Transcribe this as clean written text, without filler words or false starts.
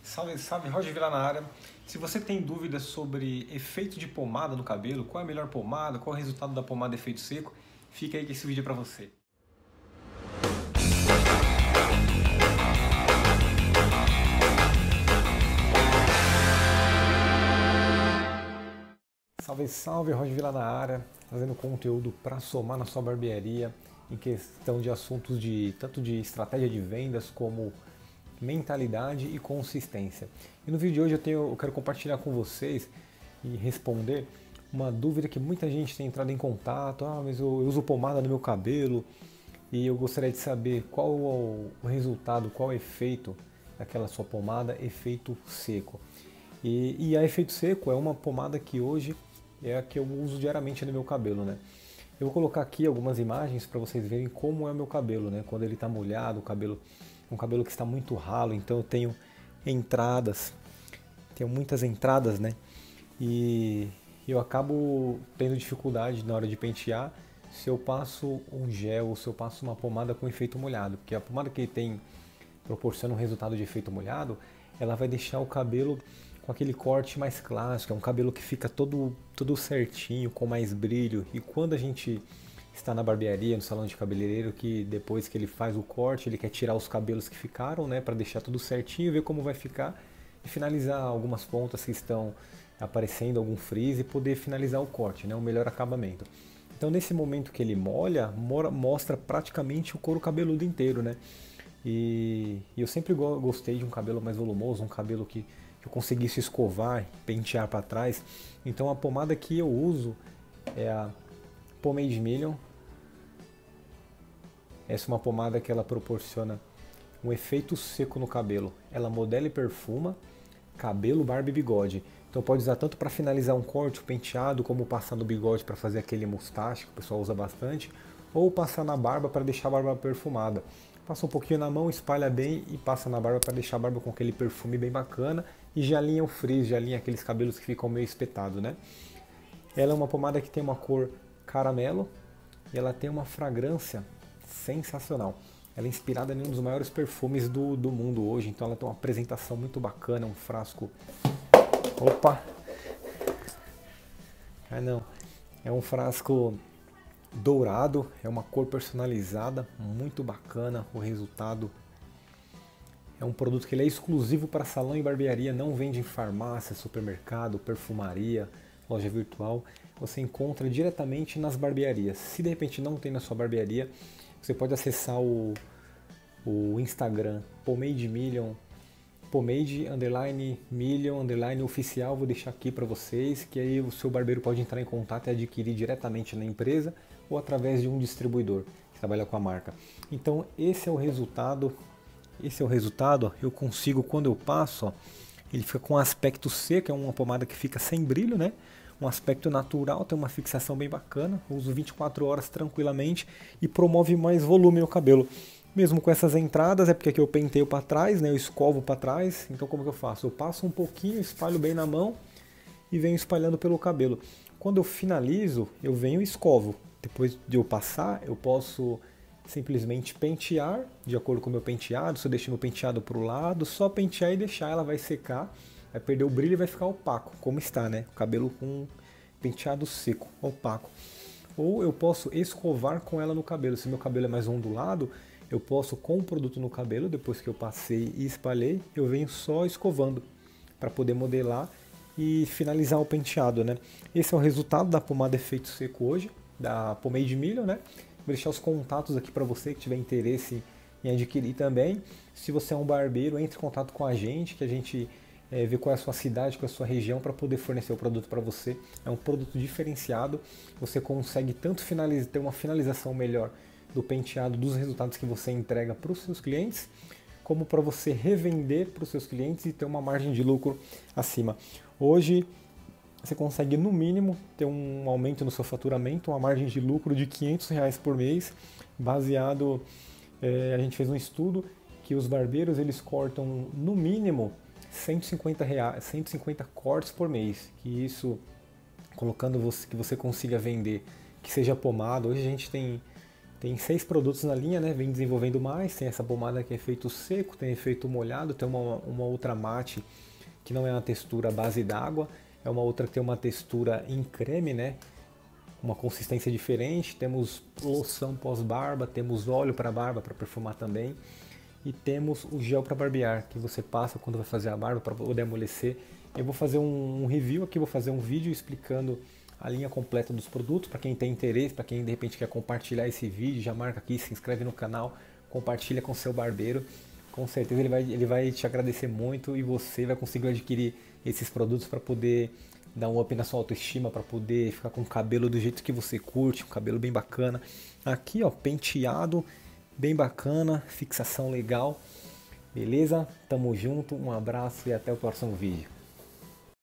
Salve, salve, Roger Vila na área. Se você tem dúvidas sobre efeito de pomada no cabelo, qual é a melhor pomada, qual é o resultado da pomada efeito seco, fica aí que esse vídeo é para você. Salve, salve, Roger Vila na área, trazendo conteúdo para somar na sua barbearia em questão de assuntos tanto de estratégia de vendas como mentalidade e consistência. E no vídeo de hoje eu quero compartilhar com vocês e responder uma dúvida que muita gente tem entrado em contato. Mas eu uso pomada no meu cabelo e eu gostaria de saber qual o resultado, qual o efeito daquela sua pomada efeito seco. E a efeito seco é uma pomada que hoje é a que eu uso diariamente no meu cabelo, né? Eu vou colocar aqui algumas imagens para vocês verem como é o meu cabelo, né? Quando ele está molhado, um cabelo que está muito ralo, então eu tenho muitas entradas, né? E eu acabo tendo dificuldade na hora de pentear se eu passo um gel ou se eu passo uma pomada com efeito molhado, porque a pomada que proporciona um resultado de efeito molhado, ela vai deixar o cabelo com aquele corte mais clássico, é um cabelo que fica todo certinho, com mais brilho. E quando a gente está na barbearia, no salão de cabeleireiro, que depois que ele faz o corte, ele quer tirar os cabelos que ficaram, né, para deixar tudo certinho, ver como vai ficar e finalizar algumas pontas que estão aparecendo, algum frizz, e poder finalizar o corte, né, o melhor acabamento. Então nesse momento que ele molha, mostra praticamente o couro cabeludo inteiro, né? E eu sempre gostei de um cabelo mais volumoso, um cabelo que eu conseguisse escovar, pentear para trás. Então a pomada que eu uso é a Pomade Million. Essa é uma pomada que ela proporciona um efeito seco no cabelo. Ela modela e perfuma cabelo, barba e bigode. Então pode usar tanto para finalizar um corte, um penteado, como passar no bigode para fazer aquele mustache que o pessoal usa bastante, ou passar na barba para deixar a barba perfumada. Passa um pouquinho na mão, espalha bem e passa na barba para deixar a barba com aquele perfume bem bacana e já alinha o frizz, já alinha aqueles cabelos que ficam meio espetados, né? Ela é uma pomada que tem uma cor caramelo e ela tem uma fragrância sensacional. Ela é inspirada em um dos maiores perfumes do mundo hoje, então ela tem uma apresentação muito bacana, um frasco... Opa! Ah não, é um frasco dourado, é uma cor personalizada, muito bacana o resultado. É um produto que ele é exclusivo para salão e barbearia, não vende em farmácia, supermercado, perfumaria, loja virtual. Você encontra diretamente nas barbearias. Se de repente não tem na sua barbearia, você pode acessar o Instagram Pomade Million, Pomade_Million_ oficial, vou deixar aqui para vocês, que aí o seu barbeiro pode entrar em contato e adquirir diretamente na empresa ou através de um distribuidor que trabalha com a marca. Então esse é o resultado, eu consigo, quando eu passo, ó, ele fica com um aspecto seco, é uma pomada que fica sem brilho, né? Um aspecto natural, tem uma fixação bem bacana, eu uso 24 horas tranquilamente e promove mais volume no cabelo. Mesmo com essas entradas, é porque aqui eu penteio para trás, né? Eu escovo para trás, então como que eu faço? Eu passo um pouquinho, espalho bem na mão e venho espalhando pelo cabelo. Quando eu finalizo, eu venho e escovo. Depois de eu passar, eu posso simplesmente pentear, de acordo com o meu penteado. Se eu deixo meu penteado para o lado, só pentear e deixar, ela vai secar, vai perder o brilho e vai ficar opaco, como está, né? O cabelo com penteado seco, opaco. Ou eu posso escovar com ela no cabelo. Se meu cabelo é mais ondulado, eu posso, com o produto no cabelo, depois que eu passei e espalhei, eu venho só escovando para poder modelar e finalizar o penteado, né? Esse é o resultado da pomada efeito seco hoje, da Pomade Million, né? Vou deixar os contatos aqui para você que tiver interesse em adquirir também. Se você é um barbeiro, entre em contato com a gente, que a gente vê qual é a sua cidade, qual é a sua região, para poder fornecer o produto para você. É um produto diferenciado, você consegue tanto ter uma finalização melhor do penteado, dos resultados que você entrega para os seus clientes, como para você revender para os seus clientes e ter uma margem de lucro acima. Hoje você consegue no mínimo ter um aumento no seu faturamento, uma margem de lucro de R$500 por mês, baseado, a gente fez um estudo que os barbeiros eles cortam no mínimo R$150 cortes por mês, que isso, colocando que você consiga vender, que seja pomada. Hoje a gente tem Tem 6 produtos na linha, né? Vem desenvolvendo mais. Tem essa pomada que é efeito seco, tem efeito molhado, tem uma outra mate que não é uma textura à base d'água, é uma outra que tem uma textura em creme, né? Uma consistência diferente. Temos loção pós-barba, temos óleo para barba para perfumar também. E temos o gel para barbear, que você passa quando vai fazer a barba para poder amolecer. Eu vou fazer um review aqui, vou fazer um vídeo explicando a linha completa dos produtos, para quem tem interesse, para quem de repente quer compartilhar esse vídeo, já marca aqui, se inscreve no canal, compartilha com seu barbeiro. Com certeza ele vai te agradecer muito e você vai conseguir adquirir esses produtos para poder dar um up na sua autoestima, para poder ficar com o cabelo do jeito que você curte, um cabelo bem bacana. Aqui, ó, penteado, bem bacana, fixação legal. Beleza? Tamo junto, um abraço e até o próximo vídeo.